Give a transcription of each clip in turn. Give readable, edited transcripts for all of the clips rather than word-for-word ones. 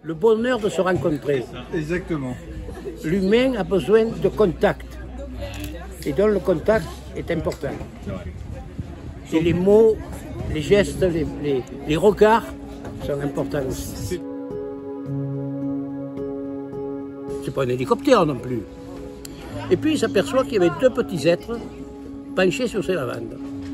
le bonheur de se rencontrer. Exactement. L'humain a besoin de contact. Et donc le contact est important. Et les mots, les gestes, les regards sont importants aussi. C'est pas un hélicoptère non plus. Et puis il s'aperçoit qu'il y avait deux petits êtres penchés sur ces lavandes.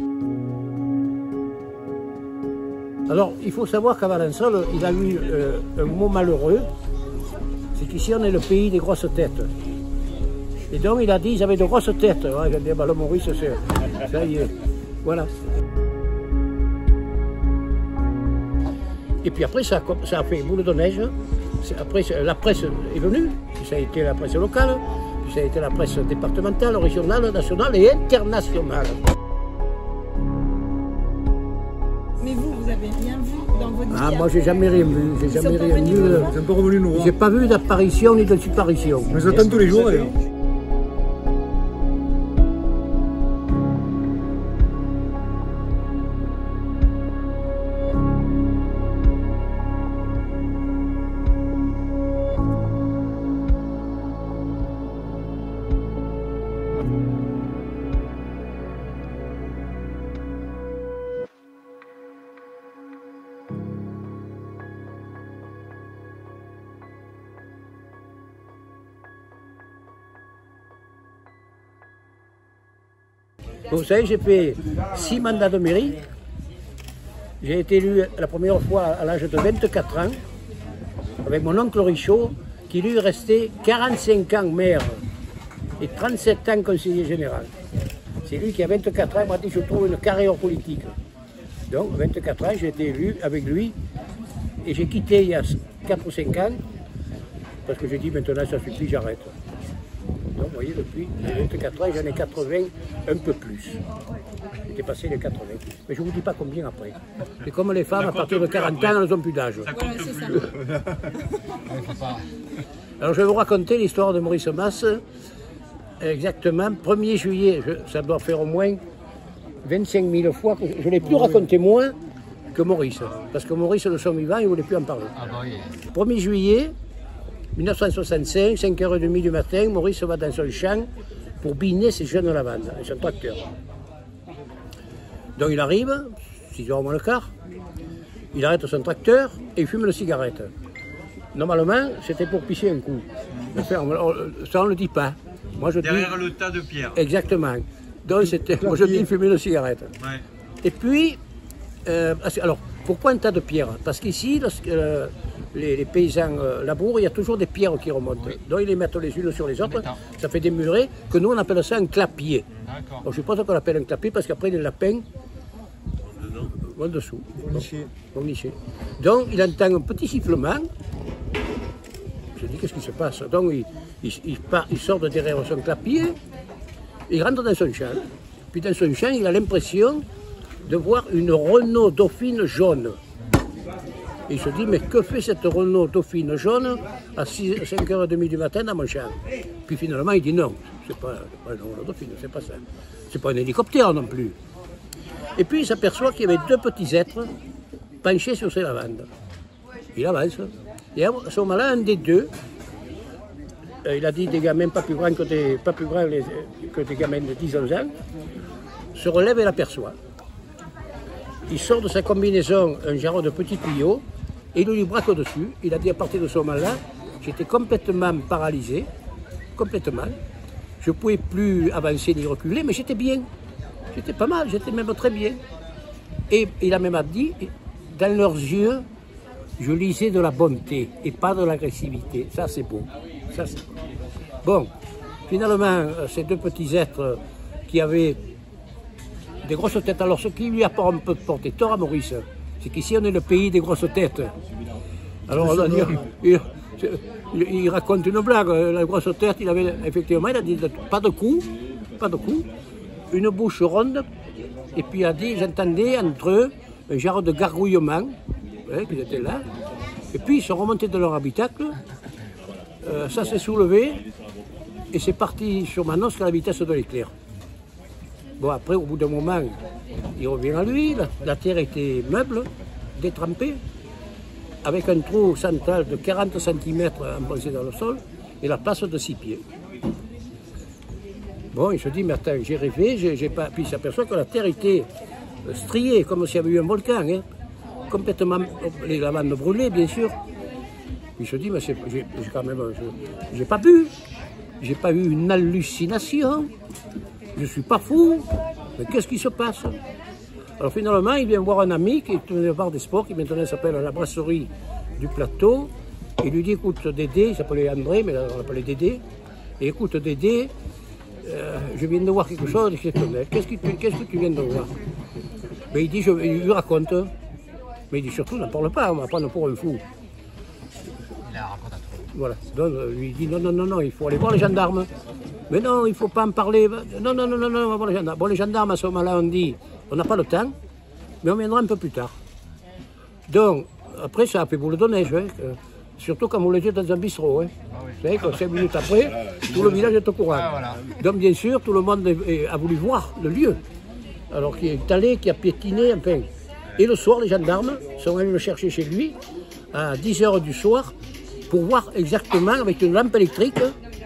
Alors il faut savoir qu'à Valençol, il a eu un mot malheureux, c'est qu'ici on est le pays des grosses têtes. Et donc il a dit qu'ils avaient de grosses têtes. Ouais, il a dit, bah, le Maurice, ça y est. Voilà. Et puis après, ça a fait boule de neige. Après, la presse est venue, puis ça a été la presse locale, puis ça a été la presse départementale, régionale, nationale et internationale. Mais vous avez rien vu dans votre vie? Ah, moi, j'ai jamais rien vu. J'ai jamais rien vu. Ils sont pas revenus nous. J'ai pas vu d'apparition ni de disparition. On les attend tous les jours d'ailleurs. Vous savez, j'ai fait 6 mandats de mairie. J'ai été élu la première fois à l'âge de 24 ans, avec mon oncle Richaud, qui lui est resté 45 ans maire et 37 ans conseiller général. C'est lui qui a 24 ans m'a dit je trouve une carrière politique. Donc 24 ans, j'ai été élu avec lui et j'ai quitté il y a 4 ou 5 ans parce que j'ai dit maintenant ça suffit, j'arrête. Donc vous voyez, depuis 24 ans, j'en ai 80, un peu plus. J'ai dépassé les 80. Mais je ne vous dis pas combien après. C'est comme les femmes, à partir de 40 ans, elles n'ont plus d'âge. Alors je vais vous raconter l'histoire de Maurice Mas. Exactement, 1er juillet, ça doit faire au moins 25 000 fois que je l'ai plus raconté moins que Maurice. Parce que Maurice, de son vivant, il ne voulait plus en parler. 1er juillet 1965, 5h30 du matin, Maurice va dans son champ pour biner ses jeunes lavandes, avec son tracteur. Donc il arrive, 6h moins le quart, il arrête son tracteur et il fume une cigarette. Normalement, c'était pour pisser un coup. Ça, on ne le dit pas. Moi, je derrière dis... le tas de pierres. Exactement. Donc moi je dis fumer une cigarette. Ouais. Et puis, alors, pourquoi un tas de pierres? Parce qu'ici, lorsque les paysans labourent, il y a toujours des pierres qui remontent. Oui. Donc ils les mettent les unes sur les autres, ça fait des murets, que nous on appelle ça un clapier. Je ne sais pas ce qu'on appelle un clapier, parce qu'après les lapins vont dessous. Vont nicher. Donc il entend un petit sifflement. Je dis qu'est-ce qui se passe? Donc il sort de derrière son clapier, il rentre dans son champ. Puis dans son champ, il a l'impression de voir une Renault Dauphine jaune. Et il se dit, mais que fait cette Renault Dauphine jaune à 5h30 du matin dans mon champ? Puis finalement, il dit non, c'est pas une Renault Dauphine, c'est pas ça. C'est pas un hélicoptère non plus. Et puis il s'aperçoit qu'il y avait deux petits êtres penchés sur ses lavandes. Il avance. Et à ce moment-là, un des deux, il a dit des gamins pas plus grands que des gamins de 10-11 ans, se relève et l'aperçoit. Il sort de sa combinaison un jarron de petits tuyaux et il lui braque au-dessus. Il a dit à partir de ce moment-là, j'étais complètement paralysé, complètement. Je ne pouvais plus avancer ni reculer, mais j'étais bien. J'étais pas mal, j'étais même très bien. Et il a même dit, dans leurs yeux, je lisais de la bonté et pas de l'agressivité. Ça, c'est beau. Ça, c'est beau. Bon, finalement, ces deux petits êtres qui avaient des grosses têtes. Alors, ce qui lui apporte un peu de porté tort à Maurice, c'est qu'ici, on est le pays des grosses têtes. Alors, il raconte une blague. La grosse tête, il avait effectivement, il a dit pas de cou, une bouche ronde, et puis il a dit, j'entendais entre eux un genre de gargouillement, qu'ils étaient là, et puis ils sont remontés de leur habitacle, ça s'est soulevé, et c'est parti sur Manosque à la vitesse de l'éclair. Bon, après, au bout d'un moment, il revient à lui, la terre était meuble, détrempée, avec un trou central de 40 cm enfoncé dans le sol et la place de 6 pieds. Bon, il se dit, mais attends, j'ai rêvé, j'ai pas... Puis il s'aperçoit que la terre était striée, comme s'il y avait eu un volcan, hein. Complètement, les lavandes brûlées, bien sûr. Puis il se dit, mais j'ai quand même... J'ai pas bu, j'ai pas eu une hallucination, je suis pas fou, mais qu'est-ce qui se passe? Alors finalement, il vient voir un ami qui tenait voir des sports, qui maintenant s'appelle la brasserie du plateau. Il lui dit, écoute Dédé, il s'appelait André, mais on l'appelait Dédé. Et écoute Dédé, je viens de voir quelque chose d'exceptionnel. Qu'est-ce que tu viens de voir? Mais il dit, il lui raconte. Mais il dit surtout, n'en parle pas, on va prendre pour un fou. Il la raconte à tout. Voilà. Donc lui dit, non, il faut aller voir les gendarmes. Mais non, il ne faut pas en parler. Non, on va voir les gendarmes. Bon, les gendarmes, à ce moment-là, on dit, on n'a pas le temps, mais on viendra un peu plus tard. Donc, après, ça a fait boule de neige, hein, surtout quand vous l'étiez dans un bistrot. Hein. Vous savez que 5 minutes après, tout le village est au courant. Voilà. Donc, bien sûr, tout le monde a voulu voir le lieu. Alors qu'il est allé, qui a piétiné, enfin. Et le soir, les gendarmes sont allés le chercher chez lui à 10 h du soir pour voir exactement, avec une lampe électrique,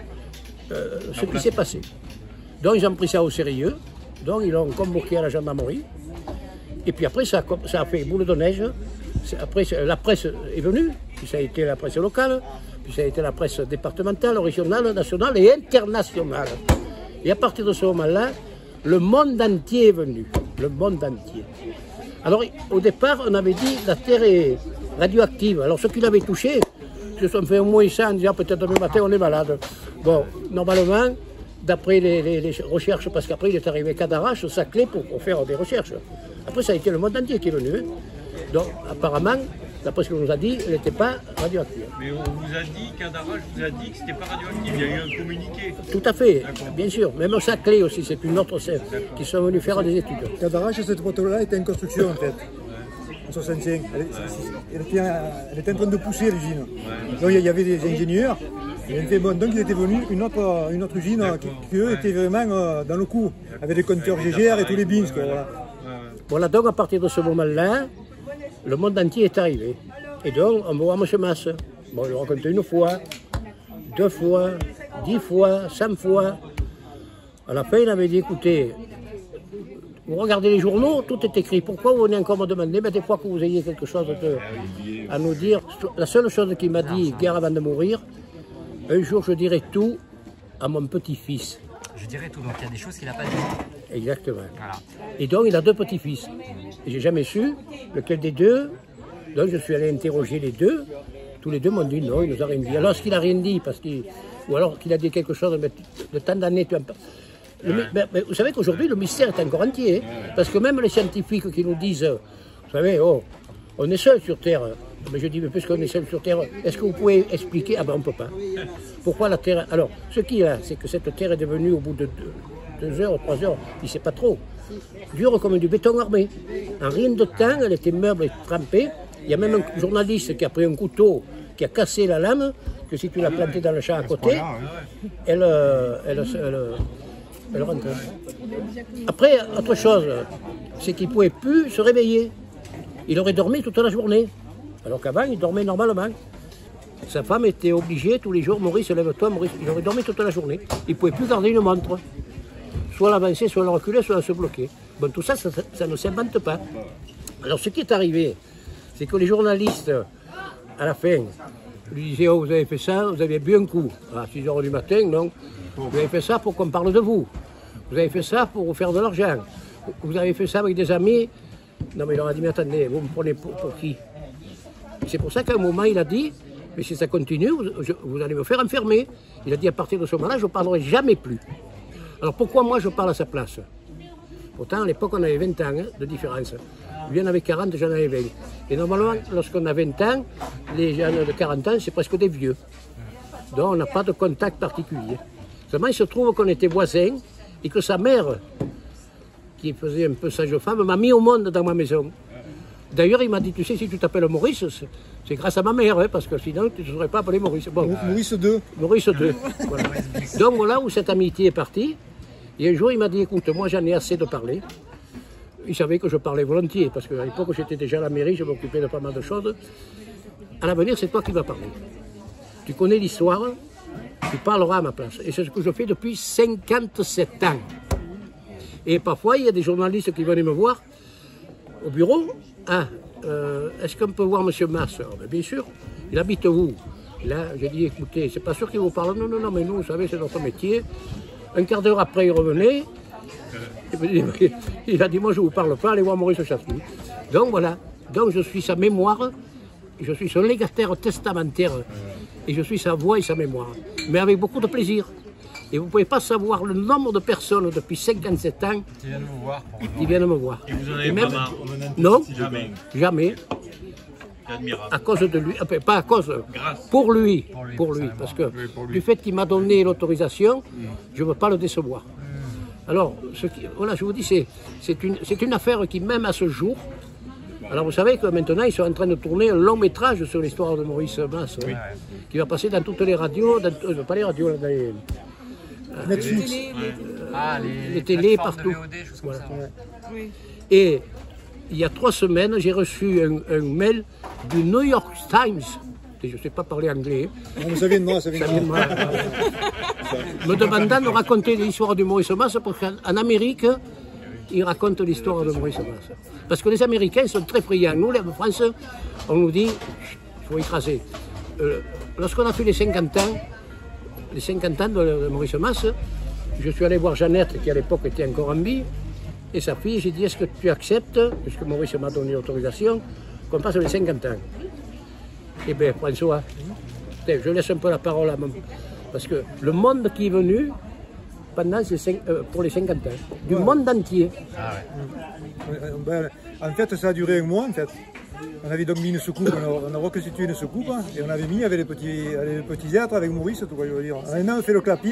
ce qui s'est passé. Donc, ils ont pris ça au sérieux. Donc, ils l'ont convoqué à la gendarmerie. Et puis après, ça a fait boule de neige. Après, la presse est venue. Puis ça a été la presse locale. Puis ça a été la presse départementale, régionale, nationale et internationale. Et à partir de ce moment-là, le monde entier est venu. Le monde entier. Alors, au départ, on avait dit la terre est radioactive. Alors, ceux qui l'avaient touché, se sont fait au moins ça en disant peut-être demain matin on est malade. Bon, normalement, d'après les recherches, parce qu'après il est arrivé Cadarache, Saclay pour faire des recherches. Après, ça a été le monde entier qui est venu. Hein. Donc, apparemment, d'après ce qu'on nous a dit, elle n'était pas radioactive. Mais on vous a dit, Cadarache vous a dit que c'était pas radioactif, il y a eu un communiqué. Tout à fait, bien sûr. Même au Saclay aussi, c'est une autre scène qui sont venus faire des études. Cadarache, cette photo-là était en construction en fait. En 65. Elle était en train de pousser l'usine. Donc il y avait des ingénieurs. Donc il était venu une autre usine qui eux étaient vraiment dans le coup, avec des compteurs GGR et tous les bins. Voilà. Voilà, donc à partir de ce moment-là, le monde entier est arrivé. Et donc on va voir M. Masse. Bon, il l'a raconté une fois, 2 fois, 10 fois, 100 fois. À la fin, il avait dit, écoutez, vous regardez les journaux, tout est écrit. Pourquoi vous venez encore me demander? Mais des fois que vous ayez quelque chose à nous dire. La seule chose qu'il m'a dit, guerre avant de mourir, un jour je dirai tout à mon petit-fils. Je dirais tout, donc il y a des choses qu'il n'a pas dit. Exactement. Voilà. Et donc il a 2 petits-fils. Et j'ai jamais su lequel des deux. Donc je suis allé interroger les deux. Tous les deux m'ont dit non, il nous a rien dit. Alors est-ce qu'il a rien dit ou alors qu'il a dit quelque chose, mais de tant d'années, mais vous savez qu'aujourd'hui, le mystère est encore entier. Hein, parce que même les scientifiques qui nous disent, vous savez, oh, on est seul sur Terre. Mais je dis, mais puisqu'on est seul sur Terre, est-ce que vous pouvez expliquer? Ah ben on ne peut pas. Pourquoi la Terre? Alors, ce qu'il y a, c'est que cette Terre est devenue, au bout de 2 heures, 3 heures, il ne sait pas trop, dure comme du béton armé. En rien de temps, elle était meuble et trempée. Il y a même un journaliste qui a pris un couteau, qui a cassé la lame, que si tu l'as plantée dans le champ à côté, elle rentre. Après, autre chose, c'est qu'il ne pouvait plus se réveiller. Il aurait dormi toute la journée. Alors qu'avant, il dormait normalement. Sa femme était obligée tous les jours, Maurice, lève-toi, Maurice. Il aurait dormi toute la journée. Il ne pouvait plus garder une montre. Soit l'avancer, soit le reculer, soit se bloquer. Bon, tout ça, ça ne s'invente pas. Alors, ce qui est arrivé, c'est que les journalistes, à la fin, lui disaient, oh, vous avez fait ça, vous avez bu un coup. À 6 h du matin, non. Vous avez fait ça pour qu'on parle de vous. Vous avez fait ça pour vous faire de l'argent. Vous avez fait ça avec des amis. Non, mais il leur a dit, mais attendez, vous me prenez pour qui? C'est pour ça qu'à un moment, il a dit, mais si ça continue, vous allez me faire enfermer. Il a dit, à partir de ce moment-là, je ne parlerai jamais plus. Alors pourquoi moi, je parle à sa place? Pourtant, à l'époque, on avait 20 ans hein, de différence. Lui en avait 40, j'en avais 20. Et normalement, lorsqu'on a 20 ans, les jeunes de 40 ans, c'est presque des vieux. Donc, on n'a pas de contact particulier. Seulement, il se trouve qu'on était voisins et que sa mère, qui faisait un peu sage-femme, m'a mis au monde dans ma maison. D'ailleurs, il m'a dit, tu sais, si tu t'appelles Maurice, c'est grâce à ma mère, hein, parce que sinon, tu ne serais pas appelé Maurice. Bon, Maurice II. Maurice II. Voilà. Donc, voilà où cette amitié est partie. Et un jour, il m'a dit, écoute, moi, j'en ai assez de parler. Il savait que je parlais volontiers, parce qu'à l'époque, j'étais déjà à la mairie, je m'occupais de pas mal de choses. à l'avenir, c'est toi qui vas parler. Tu connais l'histoire, tu parleras à ma place. Et c'est ce que je fais depuis 57 ans. Et parfois, il y a des journalistes qui venaient me voir au bureau. Ah, est-ce qu'on peut voir M. Masse? Bien sûr. Il habite où? Là, j'ai dit, écoutez, c'est pas sûr qu'il vous parle. Non, non, non, mais nous, vous savez, c'est notre métier. Un quart d'heure après, il revenait. Il a dit, moi, je ne vous parle pas, allez voir Maurice Chapuis. Donc, voilà. Donc, je suis sa mémoire. Je suis son légataire testamentaire. Et je suis sa voix et sa mémoire. Mais avec beaucoup de plaisir. Et vous ne pouvez pas savoir le nombre de personnes depuis 57 ans qui viennent me voir. Et vous en avez pas marre? Non, Jamais. jamais. C'est admirable. À cause de lui, enfin, pas à cause, Grâce. pour lui, parce que du fait qu'il m'a donné l'autorisation, je ne veux pas le décevoir. Alors, voilà, je vous dis, c'est une affaire qui, même à ce jour, alors vous savez que maintenant, ils sont en train de tourner un long métrage sur l'histoire de Maurice Masse, qui va passer dans toutes les radios, pas les radios, dans les... Netflix. les télés plateformes partout. de VOD, choses comme ça. Oui. Et il y a 3 semaines, j'ai reçu un mail du New York Times, et je ne sais pas parler anglais, Non, mais ça vient de moi, ça vient de moi. me demandant de raconter l'histoire de Maurice Masse, parce qu'en Amérique, ils racontent l'histoire de Maurice Masse. Parce que les Américains sont très friands. Nous, en France, on nous dit, il faut écraser. Lorsqu'on a fait les 50 ans de Maurice Masse, je suis allé voir Jeannette, qui à l'époque était encore en vie, et sa fille, j'ai dit, est-ce que tu acceptes, puisque Maurice m'a donné l'autorisation, qu'on passe les 50 ans? Eh bien, François, je laisse un peu la parole à mon... Parce que le monde qui est venu, pendant pour les 50 ans, du monde entier. Ben, en fait, ça a duré un mois, en fait. On avait donc mis une soucoupe, on a reconstitué une soucoupe, et on avait mis avec les petits êtres, avec Maurice, tout quoi, je veux dire. On avait même fait le clapier.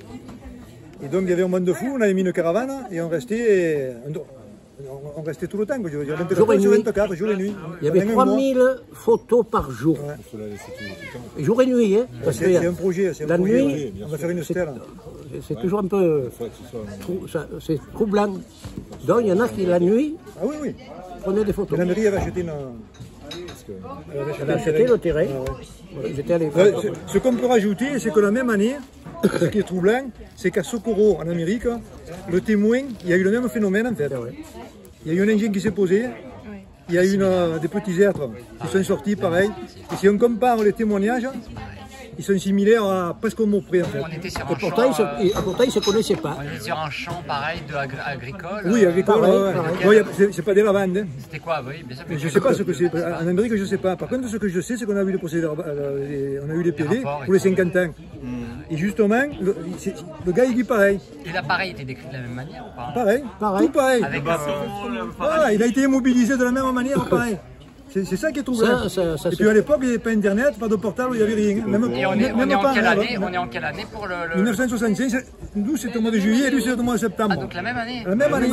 Et donc il y avait un monde de fous, on avait mis une caravane, et on restait tout le temps, quoi, je veux dire. 24 sur 24, jour et nuit. Il y avait 3000 photos par jour. Ouais. Jour et nuit, hein. Parce que C'est un projet, c'est un la projet. nuit, On va faire une stèle. c'est toujours un peu... C'est troublant. Donc il y en a qui, la nuit, Ah oui, oui. prenaient des Et photos. la mairie avait acheté une... Elle a acheté le terrain. J'étais allé... Ce qu'on peut rajouter, c'est que la même année, ce qui est troublant, c'est qu'à Socorro, en Amérique, le témoin, il y a eu le même phénomène en fait. Il y a eu un engin qui s'est posé, il y a eu des petits êtres qui sont sortis pareil. Et si on compare les témoignages, ils sont similaires à presque au mot près en fait. On était sur Et un pourtant, champ, ils ne se connaissaient pas. on était sur un champ pareil agricole. Oui, agricole, pareil, ouais. pareil. Ouais, c'est pas des lavandes. Hein. C'était quoi, oui, bien sûr. Je ne sais pas ce que c'est. En Amérique, je ne sais pas. Par contre, ce que je sais, c'est qu'on a eu les procédés, on a eu les PV rapports et pour les tout. 50 ans. Et justement, le gars, il dit pareil. Et l'appareil était décrit de la même manière ou pas? Pareil. Pareil. Tout pareil. Avec Voilà, il a été immobilisé de la même manière, pareil. C'est ça qui est troublant. Ça, Et puis à l'époque, il n'y avait pas Internet, pas de portable, il n'y avait rien. Même, Et on est même en pas quelle un année? rêve. On est en quelle année pour le... 1965, nous c'était au mois de juillet et lui c'était au mois de septembre. Ah, donc la même année. La même année.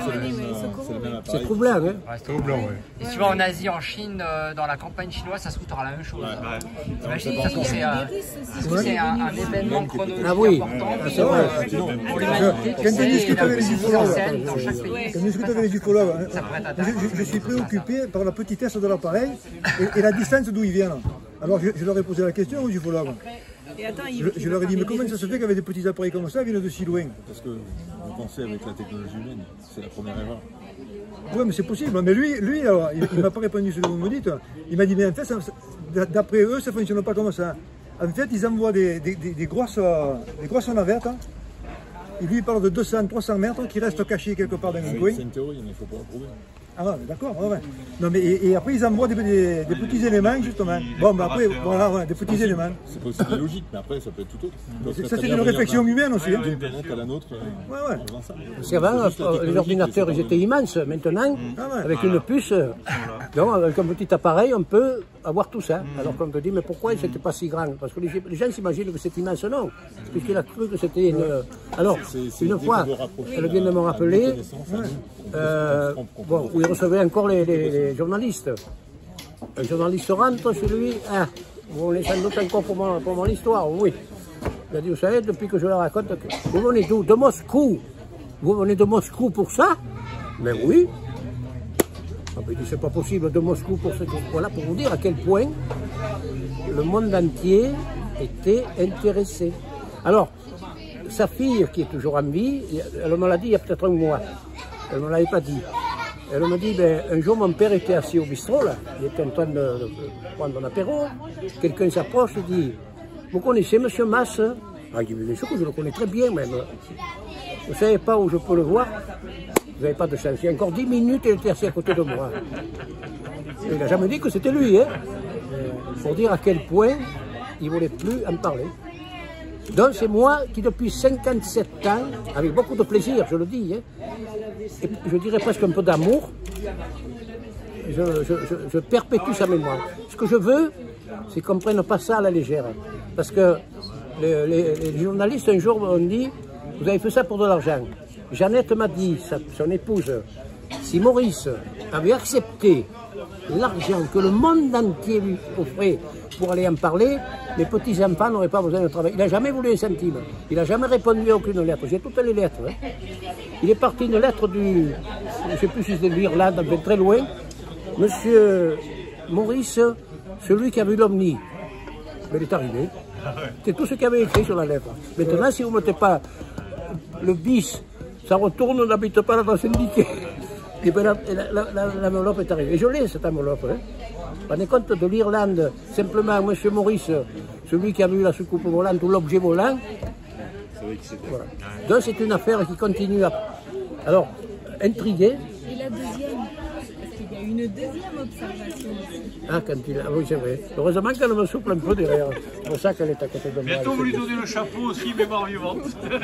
c'est troublant. Hein. Ouais, c'était troublant, Et si tu vas en Asie, en Chine, dans la campagne chinoise, ça se trouve, t'auras la même chose. T'imagines, de toute façon, c'est un événement chronologique Ah oui. important C'est vrai. pour l'humanité. Quand on discute avec les ufologues, Dans chaque pays. quand on discute avec les ufologues, Ça pourrait être intéressant. je suis préoccupé par la petitesse de l'appareil et la distance d'où ils viennent. Alors je leur ai posé la question aux ufologues. Et attends, Je leur ai dit, mais comment ça se fait qu'avec des petits appareils comme ça, ils viennent de si loin? Parce que vous pensez avec la technologie humaine, c'est la première erreur. Oui, mais c'est possible. Mais lui alors, il ne m'a pas répondu ce que vous me dites. Il m'a dit, mais en fait, d'après eux, ça ne fonctionne pas comme ça. En fait, ils envoient des grosses navettes. Et lui, il parle de 200, 300 mètres qui restent cachés quelque part dans un coin. C'est une théorie, mais il ne faut pas la prouver. Ah ouais, d'accord, ouais. Non, mais et après, ils envoient des petits éléments, justement. Bon, ben après, voilà, ouais, des petits éléments. C'est possible logique, mais après, ça peut être tout autre. Ça, c'est une réflexion humaine aussi. Hein. D'une planète à la nôtre. Ouais. Parce qu'avant, les ordinateurs, ils étaient immenses. Maintenant, Ah ouais. avec une puce, donc, avec un petit appareil, on peut avoir tout ça. Alors qu'on te dit, mais pourquoi c'était pas si grand? Parce que les gens s'imaginent que c'est immense, non. Puisqu'il a cru que c'était une... Alors, une fois, elle vient de me rappeler, bon, où il recevait encore les journalistes. Un journaliste rentre chez lui, ah, vous venez sans doute encore pour mon histoire, oui. Il a dit, vous savez, depuis que je la raconte, vous venez d'où? De Moscou. Vous venez de Moscou pour ça? Mais oui. Ah, ben, c'est pas possible de Moscou pour ce... Voilà, pour vous dire à quel point le monde entier était intéressé. Alors, sa fille, qui est toujours en vie, elle me l'a dit il y a peut-être un mois. Elle ne me l'avait pas dit. Elle me dit, ben, un jour mon père était assis au bistrot, là. Il était en train de prendre un apéro. Quelqu'un s'approche et dit, vous connaissez monsieur Masse? Ah, il dit, bien sûr que je le connais très bien même. Vous ne savez pas où je peux le voir? Vous n'avez pas de chance. Il y a encore 10 minutes, il était assis à côté de moi. Et il n'a jamais dit que c'était lui, hein, pour dire à quel point il ne voulait plus en parler. Donc c'est moi qui depuis 57 ans, avec beaucoup de plaisir, je le dis, hein, et je dirais presque un peu d'amour, je perpétue sa mémoire. Ce que je veux, c'est qu'on ne prenne pas ça à la légère. Parce que les journalistes un jour m'ont dit, vous avez fait ça pour de l'argent. Jeannette m'a dit, son épouse, si Maurice avait accepté l'argent que le monde entier lui offrait pour aller en parler, les petits-enfants n'auraient pas besoin de travailler. Il n'a jamais voulu un centime. Il n'a jamais répondu à aucune lettre. J'ai toutes les lettres. Hein. Il est parti une lettre du... Je ne sais plus si c'est de l'Irlande, très loin. Monsieur Maurice, celui qui a vu l'Omni. Mais il est arrivé. C'est tout ce qu'il avait écrit sur la lettre. Maintenant, si vous ne mettez pas le bis, ça retourne, on n'habite pas dans le syndicat. Et bien l'enveloppe est arrivée. Et je l'ai, cette enveloppe. Hein. Prenez compte de l'Irlande, simplement, M. Maurice, celui qui a vu la soucoupe volante ou l'objet volant. Voilà. Donc c'est une affaire qui continue à... Alors, intriguer. Et la deuxième, parce qu'il y a une deuxième observation aussi. Ah, quand il a... oui, c'est vrai. Heureusement qu'elle me souffle un peu derrière. C'est pour ça qu'elle est à côté de moi. Bientôt vous lui donnez le chapeau aussi, mémoire vivante.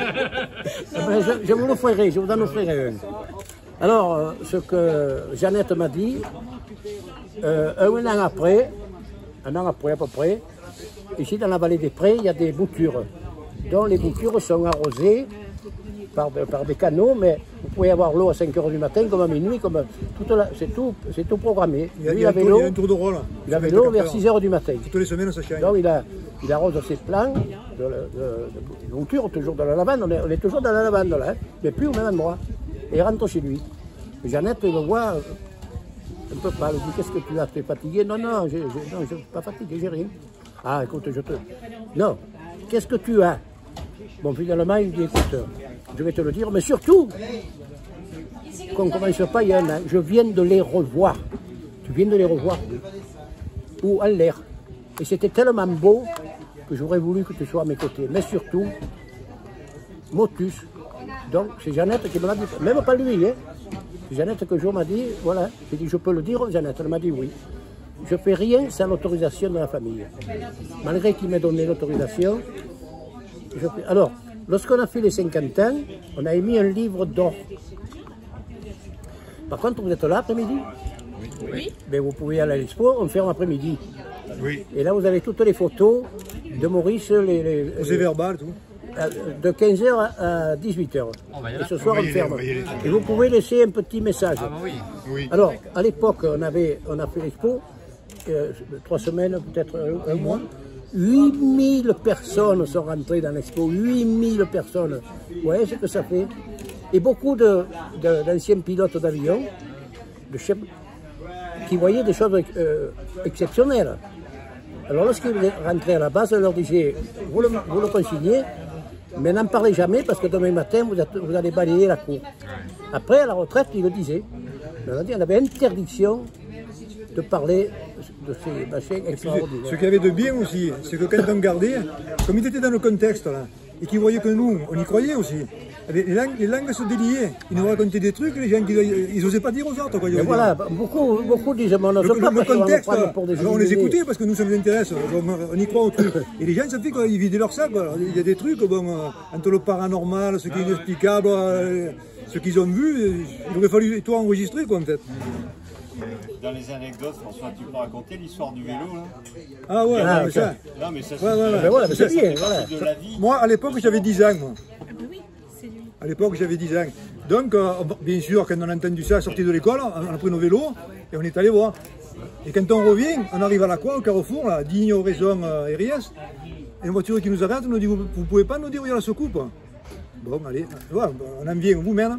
Je vous l'offrirai, je vous en offrirai un. Alors, ce que Jeannette m'a dit, un an après à peu près, ici dans la vallée des Prés, il y a des boutures. Donc les boutures sont arrosées par des canaux, mais vous pouvez avoir l'eau à 5 h du matin, comme à minuit, comme c'est tout programmé. Il y a un tour de rôle. Il avait l'eau vers 6 h du matin. Toutes les semaines, ça change. Donc il arrose ses plants de boutures, toujours dans la lavande. On est toujours dans la lavande, là, hein, mais plus au même endroit. Et il rentre chez lui. Et Jeannette me voit un peu pâle. Elle dit, qu'est-ce que tu as? Tu es fatigué? Non, je ne suis pas fatigué, j'ai rien. Ah, écoute, non, qu'est-ce que tu as? Bon, finalement, il dit, écoute, je vais te le dire, mais surtout, qu'on ne commence pas, il y en a, je viens de les revoir. Tu viens de les revoir? Ou en l'air. Et c'était tellement beau que j'aurais voulu que tu sois à mes côtés. Mais surtout, motus. Donc, c'est Jeannette qui me l'a dit, même pas lui, hein. C'est Jeannette que jour m'a dit, voilà, j'ai dit, je peux le dire, Jeannette, elle m'a dit oui. Je ne fais rien sans l'autorisation de la famille. Malgré qu'il m'ait donné l'autorisation. Alors, lorsqu'on a fait les 50 ans, on a émis un livre d'or. Par contre, vous êtes là après-midi? Oui. Mais vous pouvez aller à l'expo, on ferme après-midi. Oui. Et là, vous avez toutes les photos de Maurice, C'est verbal, tout. De 15 h à 18 h. Et ce soir, on ferme. Et vous pouvez laisser un petit message. Ah bah oui. Oui. Alors, à l'époque, on a fait l'expo, 3 semaines, peut-être un mois. 8000 personnes sont rentrées dans l'expo, 8000 personnes. Vous voyez ce que ça fait? Et beaucoup d'anciens pilotes d'avion, de chefs, qui voyaient des choses exceptionnelles. Alors, lorsqu'ils rentraient à la base, on leur disait, vous le consignez, mais n'en parlez jamais parce que demain matin, vous allez balayer la cour. Après, à la retraite, ils le disaient. On avait interdiction de parler de ces machins extraordinaires. Ce qu'il y avait de bien aussi, c'est que quand on gardait, comme il était dans le contexte, là, et qu'ils voyaient que nous, on y croyait aussi, les langues se déliaient. Ils nous racontaient des trucs, les gens, ils n'osaient pas dire aux autres. Quoi, voilà, beaucoup disent, mais on n'ose pas le contexte, pour des on les écoutait parce que nous, ça nous intéresse, on y croit au truc. Et les gens, ça fait qu'ils vidaient leur sac. Quoi. Il y a des trucs, entre le paranormal, ce qui est inexplicable, ce qu'ils ont vu, il aurait fallu toi enregistrer, quoi, peut-être. Dans les anecdotes, François, tu peux raconter l'histoire du vélo là? Ah ouais, ah, mais ça. Non, mais ça mais c'est bien. Voilà. De la vie. Moi, à l'époque, j'avais 10 ans. Moi. Ah bah oui, c'est lui. À l'époque, j'avais 10 ans. Donc, bien sûr, quand on a entendu ça, sorti de l'école, on a pris nos vélos et on est allé voir. Et quand on revient, on arrive à la Croix, au carrefour, là, digne raison Eriès. Et une voiture qui nous arrête, nous dit, vous ne pouvez pas nous dire où il y a la soucoupe? Bon, allez, ouais, on en vient, vous mène.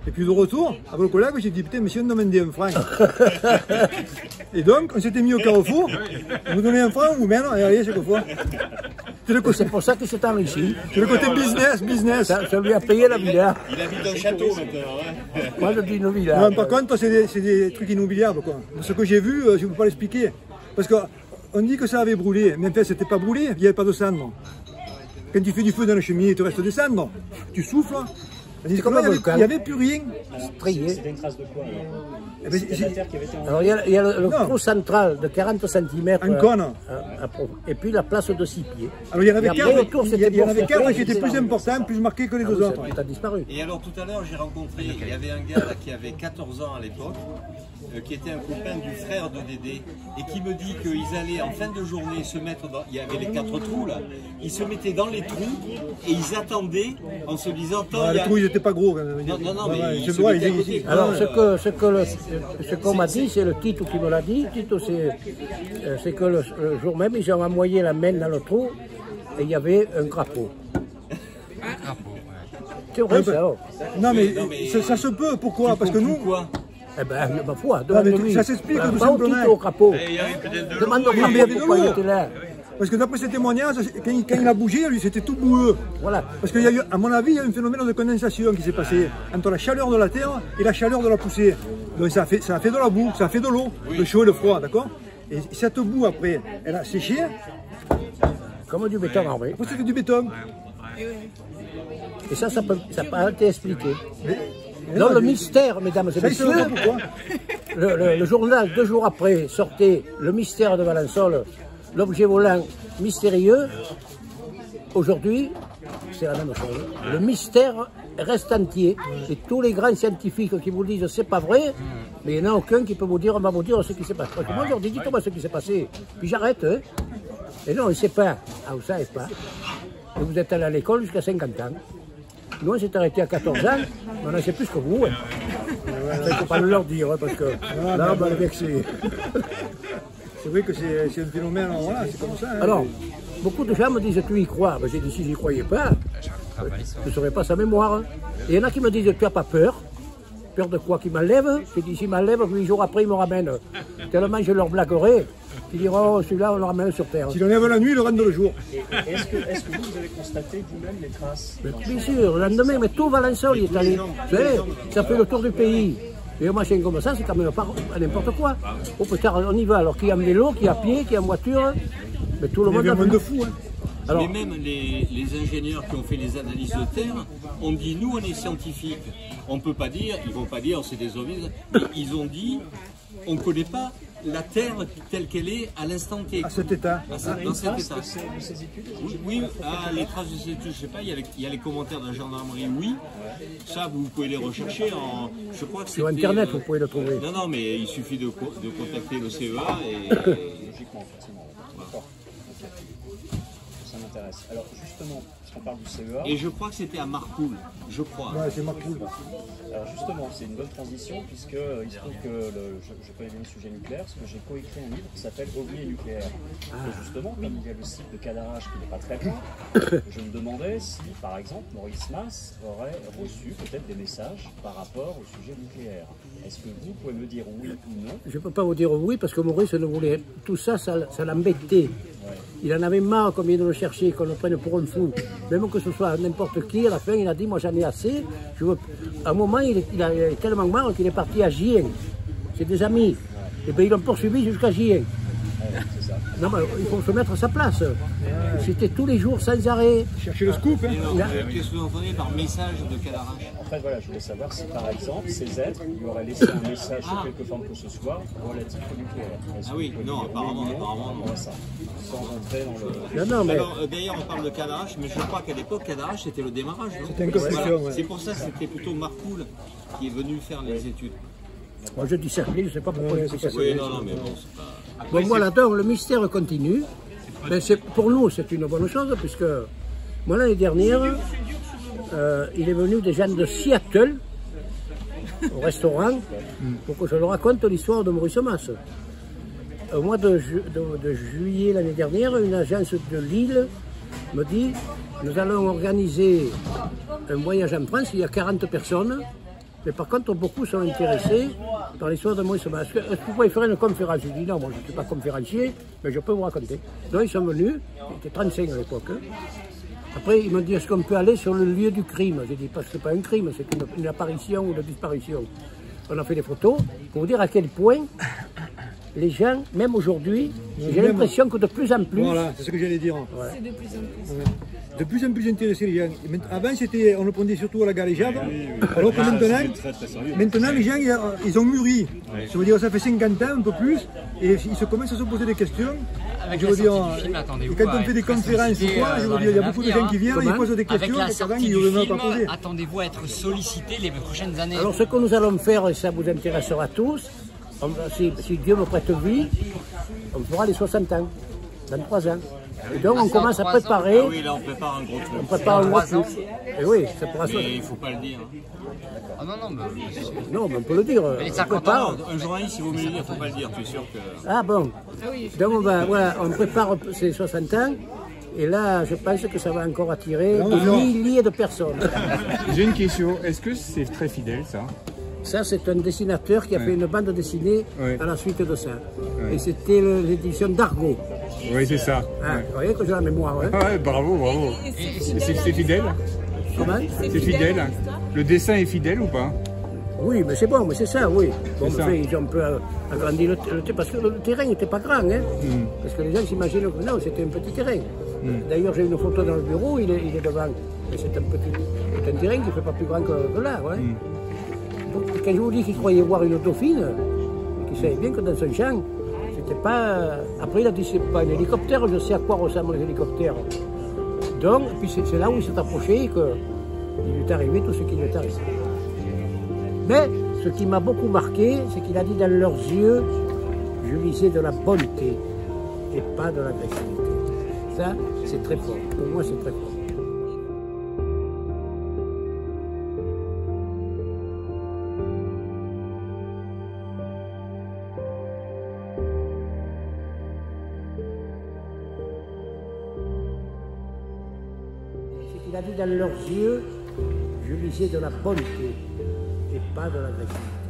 Et puis de retour, avec le collègue, j'ai dit, putain, monsieur, on demandait un franc. Et donc, on s'était mis au carrefour, on nous donnait un franc ou merde, et allez, chaque fois. C'est pour ça qu'il s'est enrichi. C'est le côté business. Ça lui a payé la villa. Il habite un château maintenant. Moi, je dis une villa. Non, par contre, c'est des trucs inoubliables, quoi. Ce que j'ai vu, je ne peux pas l'expliquer. Parce qu'on dit que ça avait brûlé, mais en fait, c'était pas brûlé, il n'y avait pas de cendre. Quand tu fais du feu dans la cheminée, il te reste des cendres. Tu souffles. C'est comme un volcan. Il n'y avait plus rien. C'était une trace de quoi alors il y a le trou central de 40 cm. Un cône. Et puis la place de 6 pieds. Alors il y en avait quatre 4 qui étaient plus importants, plus marqués que les deux autres. Ça a disparu. Et alors tout à l'heure, j'ai rencontré, il y avait un gars là, qui avait 14 ans à l'époque, qui était un copain du frère de Dédé, et qui me dit qu'ils allaient en fin de journée se mettre dans, il y avait les 4 trous là, ils se mettaient dans les trous et ils attendaient en se disant... Les trous ils n'étaient pas gros quand même. Non, mais ils se vois, mettaient à côté. Alors ce qu'on m'a dit, c'est le Tito qui me l'a dit. Tito, c'est que le jour même, ils ont envoyé la main dans le trou et il y avait un crapaud. C'est vrai ça. Non mais ça se peut, pourquoi? Parce que nous... Eh ben, ma foi, ça s'explique tout pas au simplement. Tito, au crapaud. Demande au crapaud pourquoi il était là. Parce que d'après ces témoignages, quand il a bougé, lui, c'était tout boueux. Voilà. Parce qu'il y a eu, à mon avis, il y a eu un phénomène de condensation qui s'est passé entre la chaleur de la terre et la chaleur de la poussée. Donc ça a fait de la boue, ça a fait de l'eau, le chaud et le froid, d'accord? Et cette boue, après, elle a séché. Comme du béton en vrai. Après, c'était du béton. Et ça n'a pas été expliqué. Non, le mystère, mesdames et messieurs, le journal, 2 jours après, sortait Le mystère de Valençol, l'objet volant mystérieux. Aujourd'hui, c'est la même chose. Le mystère reste entier. Et tous les grands scientifiques qui vous disent c'est pas vrai, mais il n'y en a aucun qui peut vous dire, on va vous dire ce qui s'est passé. Parce que moi, je leur dis, dites-moi ce qui s'est passé. Puis j'arrête. Hein. Et non, il ne sait pas. Ah, vous ne savez pas. Et vous êtes allé à l'école jusqu'à 50 ans. Nous, on s'est arrêté à 14 ans, mais on en sait plus que vous. Hein. Il ne faut pas le leur dire, hein, parce que là, on va le vexer. C'est vrai que c'est un phénomène, voilà, c'est comme ça. Hein, alors, beaucoup de gens me disent, tu y crois? Ben, j'ai dit, si j'y croyais pas, je ne saurais pas sa mémoire. Hein. Et il y en a qui me disent, tu n'as pas peur? Peur de quoi? Qu'ils m'enlèvent? J'ai dit, s'ils m'enlèvent, 8 jours après, ils me ramènent. Tellement je leur blaguerai. Ils diront, oh, celui-là, on le ramène sur terre. S'il enlève la nuit, il le rentre le jour. Est-ce que vous avez constaté vous-même les traces? Bien sûr, le lendemain, mais tout Valençol il est allé. Vous savez, ça fait le tour du pays. Et un machin comme ça, c'est quand même pas n'importe quoi. Au plus tard, on y va. Alors, qui a en vélo, qui a à pied, qui a en voiture, mais tout le monde a de fou. Hein. Alors, mais même les ingénieurs qui ont fait les analyses de terre ont dit, nous, on est scientifiques. On ne peut pas dire, ils ne vont pas dire, c'est des ovnis. Mais ils ont dit, on ne connaît pas la Terre telle qu'elle est à l'instant T. À cet état. Dans cet état. Oui, les traces de ces études, je ne sais pas, il y a les commentaires de la gendarmerie, oui. Ça, vous pouvez les rechercher en... Je crois que sur Internet, vous pouvez le trouver. Non, mais il suffit de contacter le CEA et... Logiquement, forcément. D'accord. Ça m'intéresse. Alors, justement, on parle du CEA. Et je crois que c'était à Marcoule, je crois. Ouais, c'est Marcoule. Alors justement, c'est une bonne transition puisque il se trouve que je connais bien le sujet nucléaire parce que j'ai coécrit un livre qui s'appelle OVNI et nucléaire. Et justement, comme il y a le site de Cadarache qui n'est pas très loin, je me demandais si, par exemple, Maurice Mas aurait reçu peut-être des messages par rapport au sujet nucléaire. Est-ce que vous pouvez me dire oui ou non? Je ne peux pas vous dire oui parce que Maurice ne voulait... Tout ça, ça l'embêtait. Ouais. Il en avait marre qu'on vienne de le chercher, qu'on le prenne pour un fou. Même que ce soit n'importe qui, à la fin, il a dit, moi j'en ai assez. À un moment, il a tellement marre qu'il est parti à Gien. C'est des amis. Ouais. Et bien, ils l'ont poursuivi jusqu'à Gien. Ouais, non, mais il faut se mettre à sa place. Ouais. C'était tous les jours, sans arrêt. Chercher le scoop. Hein. Qu'est-ce que vous entendez par message de Cadarache? En fait, voilà, je voulais savoir si, par exemple, ces êtres lui auraient laissé un message de quelque forme que ce soit relatif au nucléaire. Ah oui, non, apparemment non. Ça, sans rentrer dans le... Non, mais... Alors, d'ailleurs, on parle de Cadarache, mais je crois qu'à l'époque, Cadarache, c'était le démarrage. C'était une construction, ouais. C'est pour ça que c'était plutôt Marcoule qui est venu faire les études. Moi, je dis cerclé, je ne sais pas pourquoi il dit ça. Oui, non, mais bon, c'est pas... Après, bon, voilà, donc, le mystère continue. Ben, pour nous, c'est une bonne chose, puisque moi, l'année dernière, il est venu des gens de Seattle, au restaurant, pour que je leur raconte l'histoire de Maurice Mas. Au mois de juillet l'année dernière, une agence de Lille me dit, nous allons organiser un voyage en France, il y a 40 personnes, Mais par contre, beaucoup sont intéressés par l'histoire de Montesma. Est-ce que vous pouvez faire une conférence? Je dis non, moi je ne suis pas conférencier, mais je peux vous raconter. Donc ils sont venus, ils étaient 35 à l'époque. Hein. Après, ils m'ont dit, est-ce qu'on peut aller sur le lieu du crime? J'ai dit, parce que ce n'est pas un crime, c'est une apparition ou une disparition. On a fait des photos pour vous dire à quel point les gens, même aujourd'hui, j'ai l'impression que de plus en plus... Voilà, c'est ce que j'allais dire. Voilà. C'est de plus en plus. Ouais. De plus en plus intéressés les gens. Avant, on le prenait surtout à la galéjade, alors que maintenant les gens ils ont mûri. Ça veut dire ça fait 50 ans, un peu plus, et ils se commencent à se poser des questions. Avec Je la veux dire, sortie du film, attendez-vous, quand on avec fait des la conférences ou sortie, quoi, je veux dire, il y a beaucoup de gens qui viennent et ils posent des questions Avec la qu'avant sortie ils du n'auraient même film, pas posé. attendez-vous à être sollicité les prochaines années? Alors ce que nous allons faire, et ça vous intéressera tous, si Dieu me prête vie, on fera les 60 ans, dans 3 ans. Et donc on commence à préparer. Ah oui, là on prépare un gros truc. On prépare un gros truc. Et oui, ça pourra se Mais il ne faut pas le dire. Ah non, non, mais... Non, mais on peut le dire. Mais les On 50 prépare. ans, Un journaliste, si vous me le dire, il ne faut pas le dire, tu es sûr que... Ah bon. Donc voilà, on prépare ces 60 ans. Et là, je pense que ça va encore attirer des milliers de personnes. J'ai une question, est-ce que c'est très fidèle ça? Ça, c'est un dessinateur qui a fait une bande dessinée à la suite de ça. Ouais. Et c'était l'édition d'Argo. Oui, c'est ça. Ah, vous voyez que j'ai la mémoire. Hein. Ouais, bravo, bravo. C'est fidèle? Comment? C'est fidèle. Le dessin est fidèle ou pas? Oui, mais c'est bon, mais c'est ça, oui. Bon, ça. fait, ils ont un peu agrandi le terrain, parce que le terrain n'était pas grand. Hein. Parce que les gens s'imaginent que non, c'était un petit terrain. D'ailleurs, j'ai une photo dans le bureau, il est devant. Mais c'est un terrain qui ne fait pas plus grand que là. Ouais. Donc, quand je vous dis qu'il croyait voir une dauphine, qu'il savait bien que dans son champ, c'était pas... Après, il a dit, c'est pas un hélicoptère, je sais à quoi ressemblent les hélicoptères. Donc, puis c'est là où il s'est approché qu'il lui est arrivé tout ce qui lui est arrivé. Mais ce qui m'a beaucoup marqué, c'est qu'il a dit dans leurs yeux, je lisais de la bonté et pas de l'agressivité. Ça, c'est très fort. Pour moi, c'est très fort. C'est qu'il a dit dans leurs yeux, je lisais de la bonté et pas de l'agressivité.